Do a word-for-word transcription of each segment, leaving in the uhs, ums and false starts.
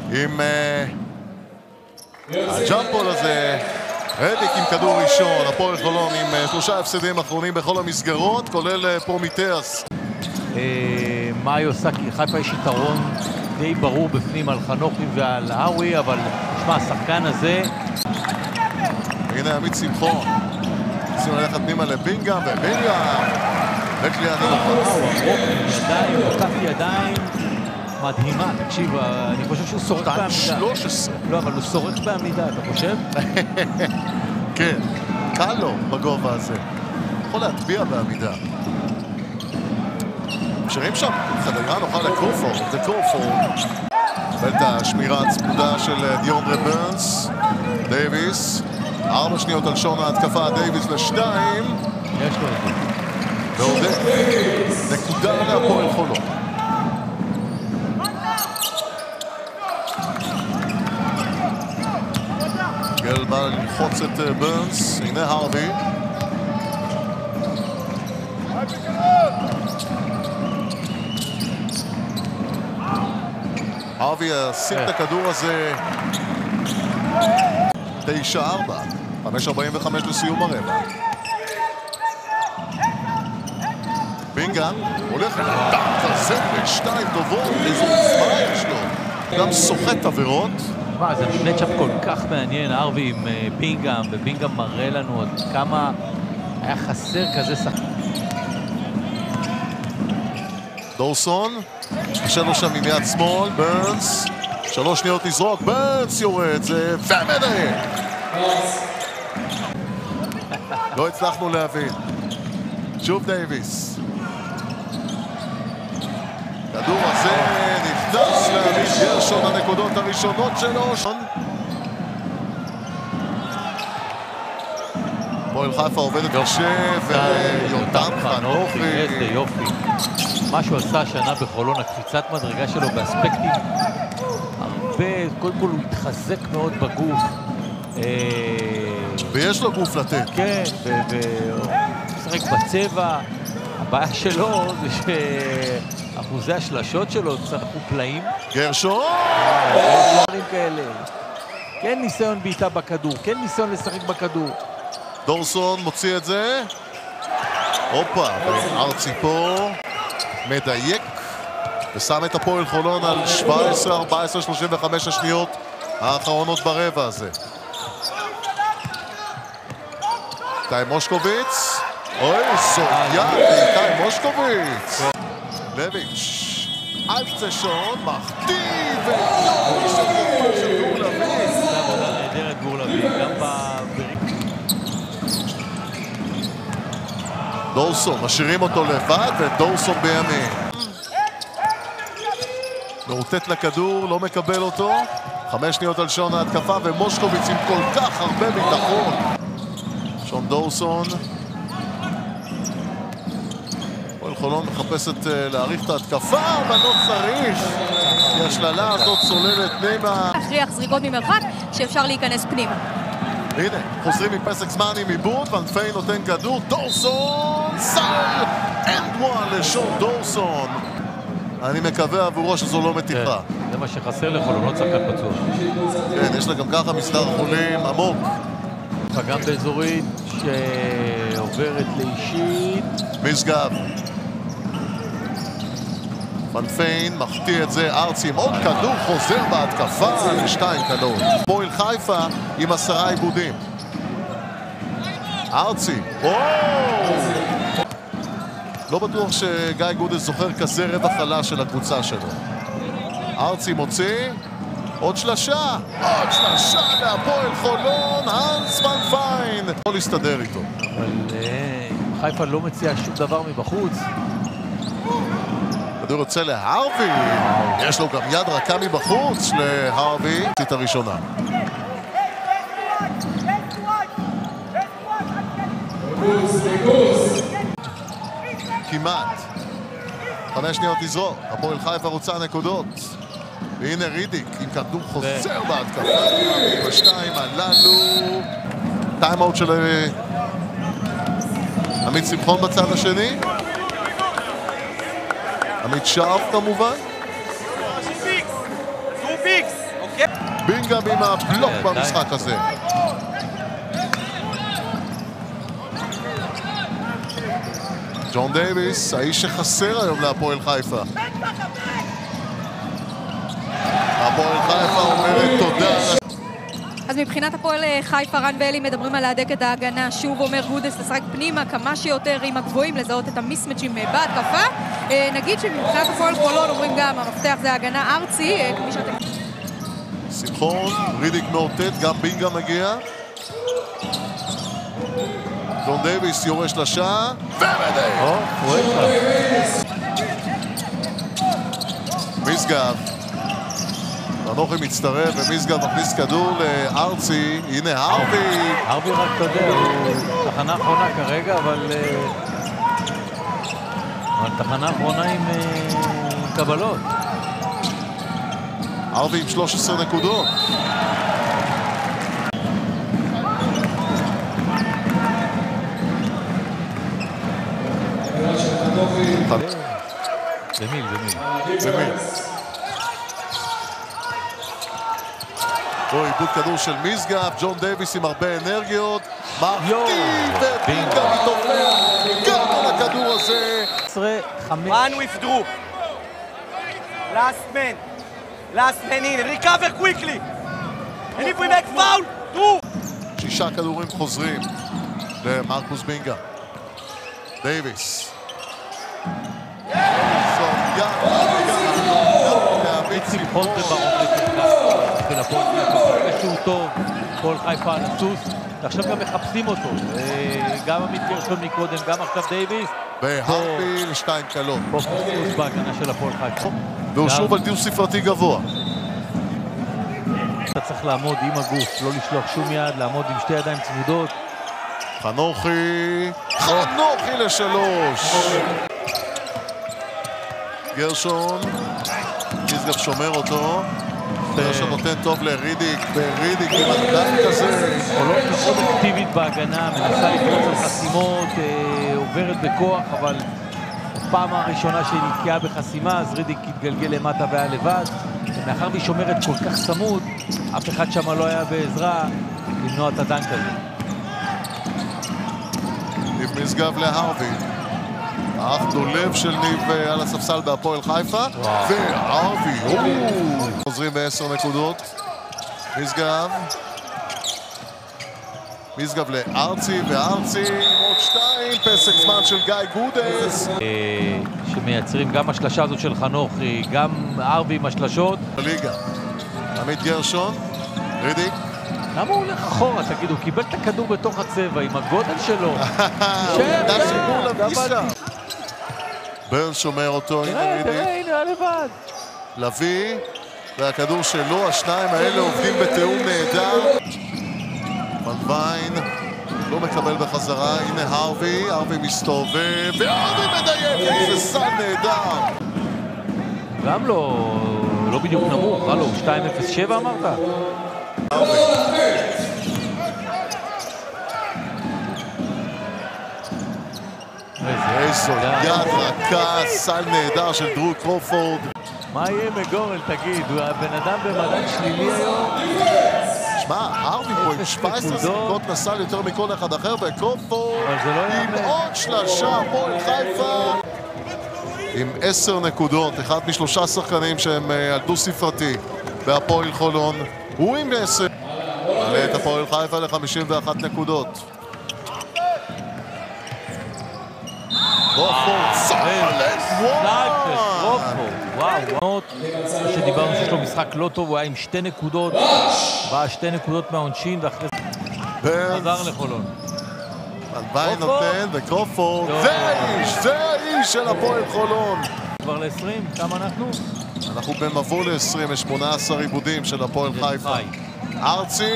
עם הג'אמפול הזה. רדיק עם כדור ראשון, הפועל חולון עם שלושה הפסדים אחרונים בכל המסגרות, כולל פרומיטאס. מה היא עושה? כי חיפה יש יתרון די ברור בפנים על חנוכי ועל האווי, אבל תשמע, השחקן הזה... הנה עמית שמחון. ניסינו ללכת פנימה לבינגאם, ובינגאם בקליעה נמוכה. ידיים, עוקף ידיים מדהימה. תקשיב, אני חושב שהוא שורק בעמידה. שלוש עשרה. לא, אבל הוא שורק בעמידה, אתה חושב? כן, קל לו בגובה הזה. יכול להטביע בעמידה. שרים שם, חדרה נוחה לקורפורד, זה קורפורד. קבל את השמירה הצמודה של דיונדרה ברנס. דייביס, ארבע שניות על שעון ההתקפה, דייביס לשתיים. יש לו את זה. ועודד, נקודה להפועל חולון. גל בא ללחוץ את ברנס, הנה הרבי. הרבי ישים את הכדור הזה. תשע ארבע, חמש ארבעים וחמש לסיום הרבע. בינגאם הולך לדעת כזה בשתיים טובות, איזו עוצמה יש לו. גם סוחט עבירות. מה, זה נצ'אפ כל כך מעניין, ארווי עם בינגאם, ובינגאם מראה לנו עוד כמה היה חסר כזה שחק. דורסון, קשה לו שם עם יד שמאל, ברנס, שלוש שניות לזרוק, ברנס יורד, זה פאמנה! לא הצלחנו להבין. שוב דייביס. כדור הזה נכנס לעמית גרשון, הנקודות הראשונות שלו. פועל חיפה עובדת קשה, ויותם חנוכי. איזה יופי. מה שהוא עשה השנה בחולון, הקפיצת מדרגה שלו באספקטים הרבה, קודם כל הוא התחזק מאוד בגוף. ויש לו גוף לתת. כן, והוא משחק בצבע. הבעיה שלו זה שאחוזי השלשות שלו צלחו פלאים. גרשון! דברים כאלה. כן ניסיון בעיטה בכדור, כן ניסיון לשחק בכדור. דורסון מוציא את זה. הופה, וארצי פה מדייק ושם את הפועל חולון על שבע עשרה ארבע עשרה שלושים וחמש השניות האחרונות ברבע הזה. איתי מושקוביץ. אוי, סוגיה איתי מושקוביץ. לויץ' על קצה שעון, מחטיא ויופי של גול של גור לוי. זה עבודה נהדרת גור לוי, גם בבריק. דורסון, משאירים אותו לבד ודורסון בימין. מרוטט לכדור, לא מקבל אותו. חמש שניות על שעון ההתקפה ומושקוביץ עם כל כך הרבה ביטחון. שון דורסון. פועל חולון מחפשת להאריך את ההתקפה, אבל לא צריך. כי השללה הזאת צוללת פנימה. הכריח זריקות ממרחק שאפשר להיכנס פנימה. הנה, חוזרים מפסק זמן עם עיבוד, ון פיין נותן כדור, דורסון, סל, אנד וואן לשון דורסון. אני מקווה עבורו שזו לא מתיחה. זה מה שחסר לחולון, לא צחקן פצוע. כן, יש לה גם ככה מסדר חולים עמוק. גם באזורית שעוברת לאישית. משגב. ון פיין מחטיא את זה, ארצי עם עוד כדור חוזר בהתקפה לשתיים כדור. פועל חיפה עם עשרה עיבודים. ארצי, לא בטוח שגיא גודס זוכר כזה רבע חלש של הקבוצה שלו. ארצי מוציא, עוד שלשה, עוד שלשה להפועל חולון, האנס ון פיין. לא להסתדר איתו. אבל חיפה לא מציעה שום דבר מבחוץ. כדור יוצא להרווי, יש לו גם יד רכה מבחוץ להרווי, את הראשונה. כמעט. חמש שניות לזרוק, הפועל חיפה רוצה נקודות. והנה רידיק עם כדור חוזר בהתקפה. בשתיים הללו. טיימאוט של עמית שמחון בצד השני. עמית שרף כמובן. בינגה עם הבלוק במשחק הזה. ג'ון דייביס, האיש שחסר היום להפועל חיפה. הפועל חיפה אומרת תודה. אז מבחינת הפועל חיפה, רן ואלי מדברים על להדק את ההגנה. שוב אומר גודס לשחק פנימה כמה שיותר עם הגבוהים, לזהות את המיסמצ'ים בהתקפה. נגיד שמבחינת הפועל חולון אומרים גם, המפתח זה ההגנה ארצי, כמי שאתם... שמחון, רידיק מאותת, גם בינגה מגיע. ג'ון דייביס יורש לשעה, ומדייק! משגב. חנוכי מצטרף, ומשגב מכניס כדור לארצי. הנה הרבי. הרבי רק, אתה יודע, הוא תחנה אחרונה כרגע, אבל... אבל תחנה אחרונה עם קבלות. הרבי עם שלוש עשרה נקודות. במיל, במיל. במיל. פה איבוד כדור של משגב, ג'ון דייביס עם הרבה אנרגיות. מרטיב ובינגה מתעופר גם על הכדור הזה. One withdrew. Last man. Last man in. Recover quickly. And if we make foul, two. שישה כדורים חוזרים למרקוס בינגה. דייביס. שמחון וברון של הפועל חיפה, שהוא טוב, הפועל חיפה על הסוס, ועכשיו גם מחפשים אותו, גם עמית גרשון מקודם, גם עכשיו דייביס. והרבי לשתיים קלות. פה פספוס בהגנה של הפועל חיפה. והוא שוב על דו ספרתי גבוה. אתה צריך לעמוד עם הגוף, לא לשלוח שום יד, לעמוד עם שתי ידיים צמודות. חנוכי, חנוכי לשלוש. גרשון, משגב שומר אותו. גרשון נותן טוב לרידיק, ורידיק עם הדק כזה. עולות מאוד אקטיבית בהגנה, מנסה לפרוץ על חסימות, עוברת בכוח, אבל הפעם הראשונה שהיא נתקעה בחסימה, אז רידיק התגלגל למטה והיה לבד. ומאחר והיא שומרת כל כך צמוד, אף אחד שם לא היה בעזרה למנוע את הדנק הזה. ניב משגב להרווי. האח דולב של ניב על הספסל בהפועל חיפה. והרווי, חוזרים בעשר נקודות. משגב. משגב לארצי, וארצי עוד שתיים, פסק זמן של גיא גודס. שמייצרים גם השלשה הזאת של חנוכי, גם ארבי עם השלשות. בליגה. עמית גרשון, רידיק. למה הוא הולך אחורה? תגיד, הוא קיבל את הכדור בתוך הצבע עם הגודל שלו. דה שיגור לביסה. ברן שומר אותו, הנה תראה, רידיק. תראה, הנה, לבד. לוי, והכדור שלו, השניים האלה עובדים בתיאום נהדר. מלווין לא מקבל בחזרה, הנה הרווי, הרווי מסתובב, והרווי מדייק, איזה סל נהדר. גם לא, לא בדיוק נמוך, הלו, שתיים אפס שבע אמרת? הרווי. איזו יד רכה, סל נהדר של דרו קרופורד. מה יהיה מגורל, תגיד, הוא הבן אדם במדד שלילי היום? שמע, הרווי פה עם שבע עשרה זריקות נסל יותר מכל אחד אחר, וקרופורד עם עוד שלושה, הפועל חיפה עם עשר נקודות, אחד משלושה שחקנים שהם על דו ספרתי בהפועל חולון, הוא עם עשר. עלה את הפועל חיפה ל-חמישים ואחת נקודות. קרופורד, סלט, וואו! וואו, שדיברנו שיש לו משחק לא טוב, הוא היה עם שתי נקודות, בא שתי נקודות מהעונשין, ואחרי זה חזר לחולון. מלווין נותן, וקרופורד, זה האיש, זה האיש של הפועל חולון. כבר ל-עשרים, כמה אנחנו? אנחנו במבוא ל-עשרים, יש שמונה עשרה עיבודים של הפועל חיפה. ארצי,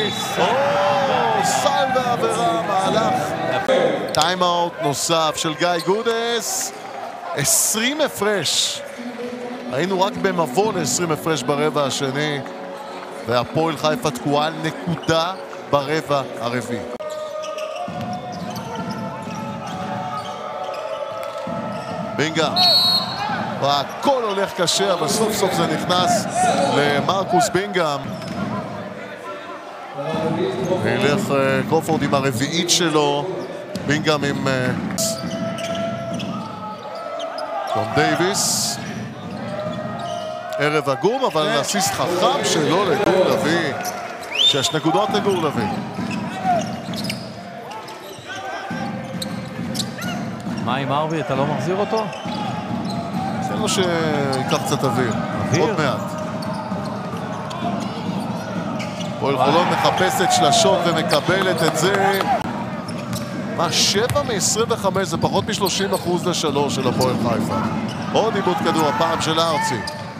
סל ועבירה, מהלך. טיימאוט נוסף של גיא גודס, עשרים הפרש. היינו רק במבוא ל-עשרים הפרש ברבע השני, והפועל חיפה תקועה נקודה ברבע הרביעי. בינגה, והכל הולך קשה, אבל סוף סוף זה נכנס למרקוס בינגהם. ילך קרופורד עם הרביעית שלו, בינגהם עם ג'ון דייביס. ערב עגום, אבל אסיסט חכם שלו לגור לוי. שש נקודות לגור לוי. מה עם ארווי? אתה לא מחזיר אותו? זה לא שיקח קצת אוויר. אוויר? עוד מעט. פועל חולון מחפשת שלשות ומקבלת את זה. מה, שבע מ-עשרים וחמש זה פחות מ-שלושים אחוז לשלוש של הפועל חיפה. עוד איבוד כדור, הפעם של ארצי.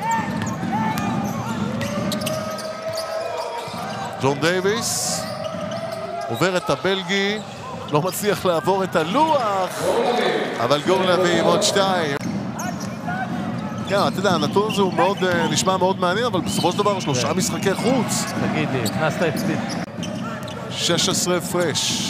ג'ון דייביס עובר את הבלגי, לא מצליח לעבור את הלוח, אבל גור לוי עם עוד שתיים. כן, אתה יודע, הנתון הזה הוא מאוד, נשמע מאוד מעניין, אבל בסופו של דבר שלושה משחקי חוץ. תגיד לי, הכנסת את זה. שש עשרה הפרש.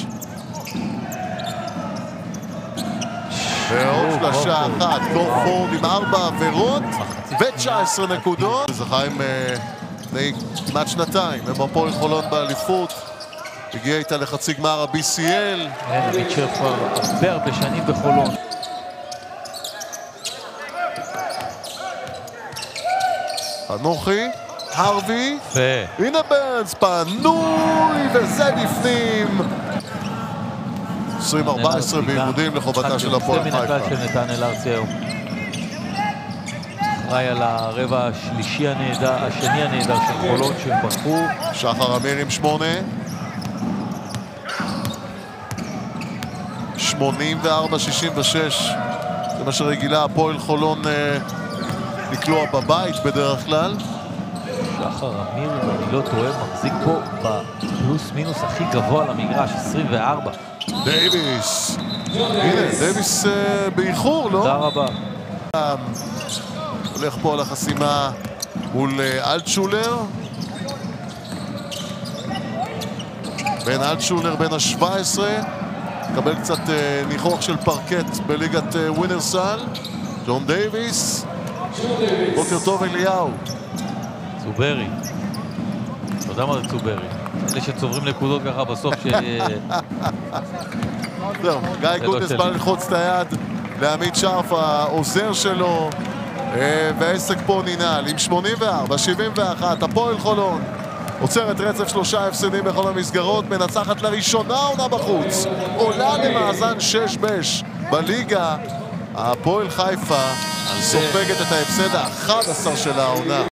ועוד שלושה אחת, קורפורד עם ארבע עבירות ו-תשע עשרה נקודות. זכה עם לפני כמעט שנתיים, הם הפועל חולון באליפות. הגיע איתה לחצי גמר ה-בי סי אל. כן, מיטשל כבר הרבה הרבה שנים בחולון. אנוכי, הרווי, הנה ברנס, פנוי, וזה בפנים. עשרים ארבע עשרה בעיבודים לחובתה של הפועל חיפה. זה מן הכלל של נתנאל ארצי היום. אחראי על הרבע השלישי הנהדר, השני הנהדר של חולון שהם ברחו. שחר אמיר עם שמונה. שמונים וארבע שישים ושש. זה מה שרגילה הפועל חולון לקלוע בבית בדרך כלל. שחר אמיר, אם אני לא טועה, מחזיק פה בפלוס מינוס הכי גבוה למגרש, עשרים וארבע. דייביס. הנה, דייביס באיחור, לא? תודה רבה. הולך פה על החסימה מול אלטשולר. בן אלטשולר בן ה-שבע עשרה. מקבל קצת ניחוח של פרקט בליגת ווינרסל. ג'ון דייביס. בוקר טוב אליהו. צוברי. אתה יודע מה זה צוברי? אלה שצוברים נקודות ככה בסוף ש... זהו, גיא גודס בא ללחוץ את היד לעמית שרף, העוזר שלו, והעסק פה ננעל עם שמונים וארבע שבעים ואחת. הפועל חולון עוצרת רצף שלושה הפסדים בכל המסגרות, מנצחת לראשונה עונה בחוץ, עולה למאזן שש בש בליגה. הפועל חיפה סופגת את ההפסד ה-אחד עשר של העונה.